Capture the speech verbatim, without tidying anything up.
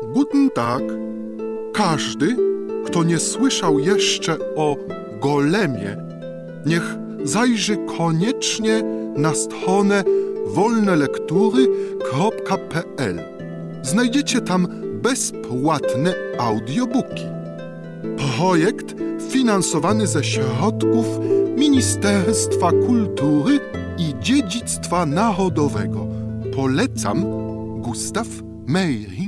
Guten Tag. Każdy, kto nie słyszał jeszcze o Golemie, niech zajrzy koniecznie na stronę wolnelektury kropka p l. Znajdziecie tam bezpłatne audiobooki. Projekt finansowany ze środków Ministerstwa Kultury i Dziedzictwa Narodowego. Polecam, Gustav Meiring.